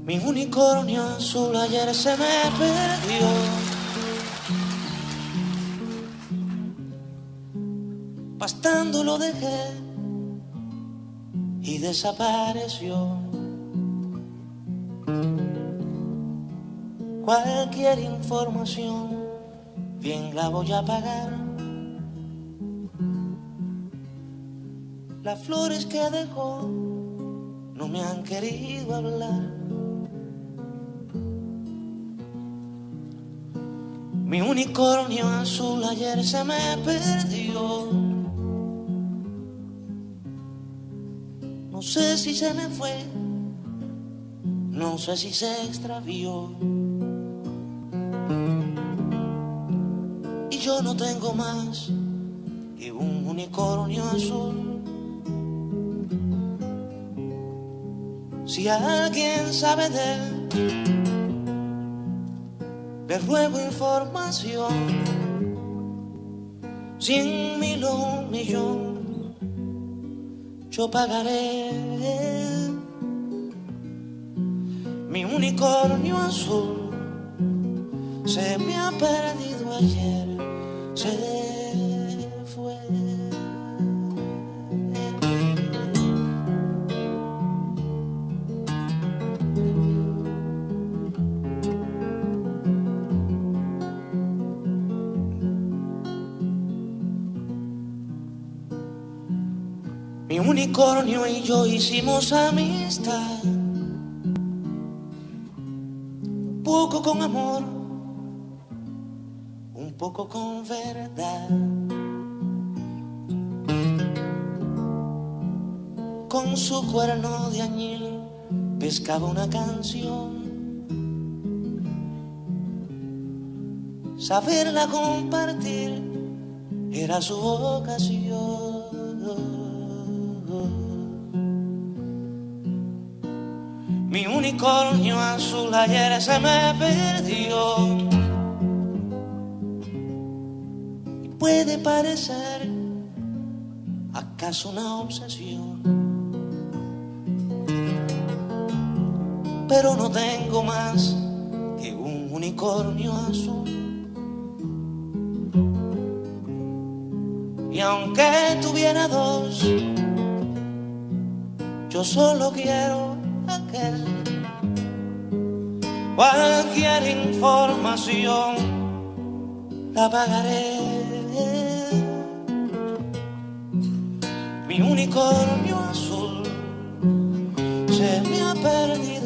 Mi unicornio azul ayer se me perdió. Pastando lo dejé y desapareció. Cualquier información bien la voy a pagar. Las flores que dejó no me han querido hablar. Mi unicornio azul ayer se me perdió. No sé si se me fue, no sé si se extravió. Y yo no tengo más que un unicornio azul. Si alguien sabe de él, le ruego información. 100.000 o 1.000.000 yo pagaré. Mi unicornio azul se me ha perdido ayer, se fue. Mi unicornio y yo hicimos amistad, un poco con amor, un poco con verdad. Con su cuerno de añil pescaba una canción. Saberla compartir era su vocación. Mi unicornio azul ayer se me perdió. Y puede parecer acaso una obsesión, pero no tengo más que un unicornio azul. Y aunque tuviera dos, yo solo quiero aquel. Cualquier información la pagaré. Mi unicornio azul se me ha perdido